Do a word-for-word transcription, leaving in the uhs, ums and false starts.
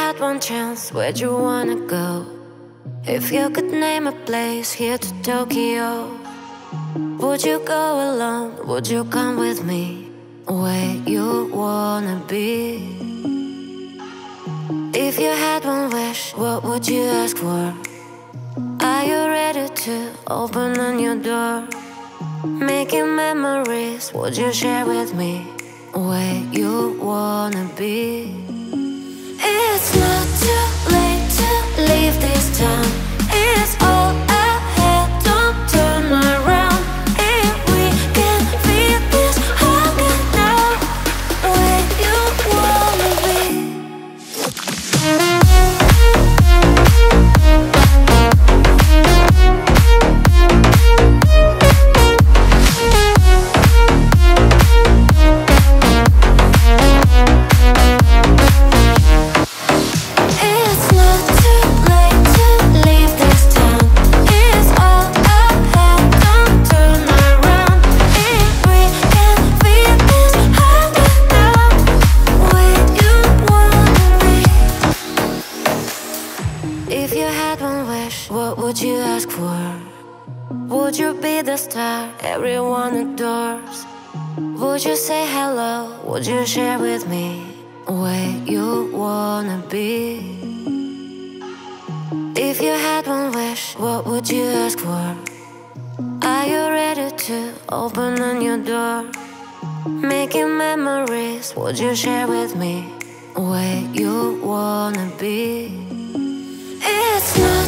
had one chance, where'd you wanna go? If you could name a place here to Tokyo, would you go alone? Would you come with me? Where you wanna be? If you had one wish, what would you ask for? Are you ready to open a new door? Making memories, would you share with me? Where you wanna be? It's not too late to leave this town. It's all ahead, don't turn around. If we can feel this hunger now, where you wanna be? If you had one wish, what would you ask for? Would you be the star everyone adores? Would you say hello? Would you share with me where you wanna be? If you had one wish, what would you ask for? Are you ready to open a new door? Making memories, would you share with me where you wanna be? It's not